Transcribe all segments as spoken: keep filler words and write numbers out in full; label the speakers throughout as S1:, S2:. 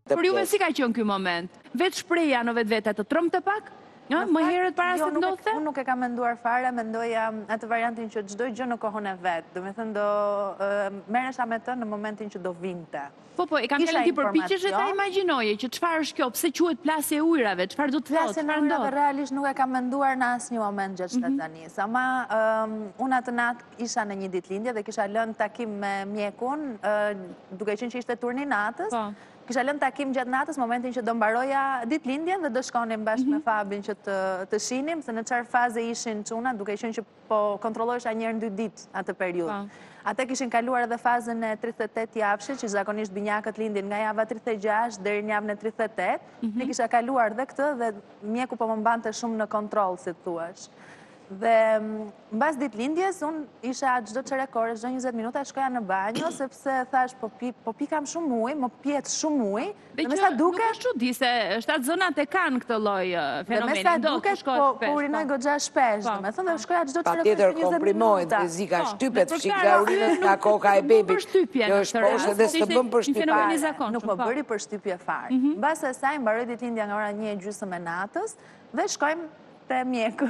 S1: Për juve si ka qenë ky moment? Vetë shpreja në vetë vete të trëmte pak? Ja, më herët para se të ndodhte?
S2: Unë nuk e kam menduar fare, mendoja atë variantin që çdo gjë në kohën e vet. Do të thënë do merresha me të në momentin që do vinte.
S1: Po po, e kam fjalën ti përpiqesh ta imagjinoje që çfarë është kjo, pse quhet plasje e ujrave, çfarë do të thotë,
S2: çfarë ndodh? Plasja realisht nuk e kam menduar në asnjë moment gjatë shtazanisë. Ama unë atë natë isha në një ditëlindje dhe kisha lënë takim me mjekun, duke qenë që ishte turni natës. Kisha lënë takim gjatë natës, momentin që do mbaroja ditëlindjen dhe do shkonim bashkë me Fabin që të shinim, se në çfarë faze ishin çuna, duke qenë që po kontrollohesha një herë në dy ditë atë periudhë. Ate kishin kaluar edhe fazën e tridhjetë e tetë javshit, që zakonisht binjakët lindin nga java tridhjetë e gjashtë deri në javën e tridhjetë e tetë. Ne kisha kaluar dhe këtë dhe mjeku po më mbante shumë në kontroll, si thuash. Dhe mbas ditëlindjes, unë isha çdo çerekore, çdo njëzet minuta shkoja në banjo, sepse thash, po pikam shumë ujë, më pjet shumë ujë,
S1: dhe me sa duke... Nuk është çudi se shtatë zonat e kanë këtë lloj fenomeni.
S2: Dhe me sa duke, po urinoj goxha shpesh, dhe me thënë dhe shkoja çdo çerekore
S3: patjetër komprimohet, fizika shtypet, fshik nga urinës nga koka e bebit. Kjo është poshtë dhe s'të bën përshtypje.
S2: Nuk më bëri përshtypje fare. Mbas asaj mbaroi ditëlindja nga ora një e gjysmë e natës dhe shkojmë te mjeku.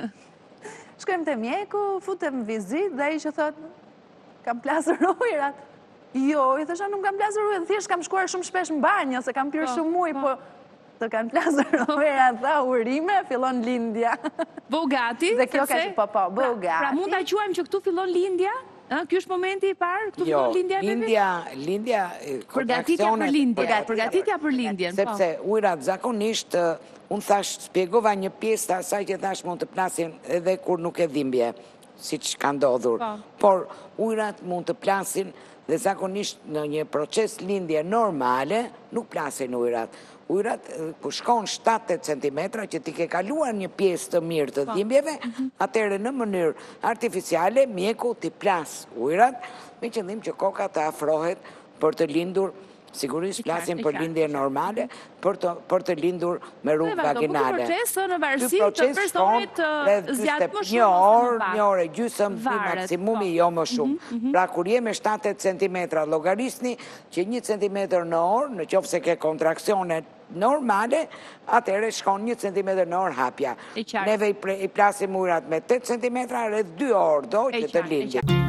S2: Shkojmë të mjeku, futem vizit dhe i që thotë, kam plasër ujrat. Jo, i thësha, nuk kam plasër ujrat, thjesht kam shkuar shumë shpesh në banjo, se kam pyrë shumë uj, po të kam plasër ujrat, tha urime, fillon lindja.
S1: Bëu gati?
S2: Dhe kjo ka që po, po, bëu gati.
S1: Pra mund të quajmë që këtu fillon lindja? Kjo është momenti i parë? Këtu fillon lindja e bebit?
S3: Jo, lindja...
S1: Përgatitja për lindjen. Përgatitja për lindjen, po.
S3: Sepse ujrat zakonisht... Unë thash, spjegova një pjesë të asaj që thash mund të plasin edhe kur nuk e dhimbje, si që ka ndodhur. Por ujrat mund të plasin dhe zakonisht në një proces lindje normale, nuk plasin ujrat. Ujrat, ku shkon shtatë centimetra që ti ke kaluar një pjesë të mirë të dhimbjeve, atëre në mënyrë artificiale, mjeku ti plas ujrat, me qëllim që koka të afrohet për të lindur. Sigurisht plasin për lindje normale, për të lindur me rrugë vaginale.
S1: Ky proces në varësi të personit zjatë më shumë.
S3: Një orë, një orë e gjysëm, maksimumi jo më shumë. Pra kur jemi shtatë centimetra logarisni, që një centimetër në orë, në qofë se ke kontrakcione normale, atëre shkon një centimetër në orë hapja. Neve i plasim ujrat me tetë centimetra, rreth dy orë do që të lindje.